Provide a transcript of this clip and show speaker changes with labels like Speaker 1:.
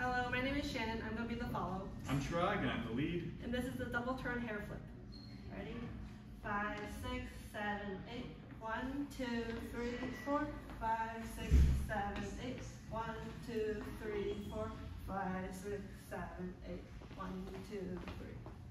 Speaker 1: Hello, my name is Shannon. I'm going to be the follow.
Speaker 2: I'm Chirag and I'm the lead.
Speaker 1: And this is the double turn hair flip. Ready? 5, 6, 7, 8. 1, 2, 3, 4. 5, 6, 7, 8. 1, 2, 3, 4. 5, 6, 7, 8. 1, 2, 3.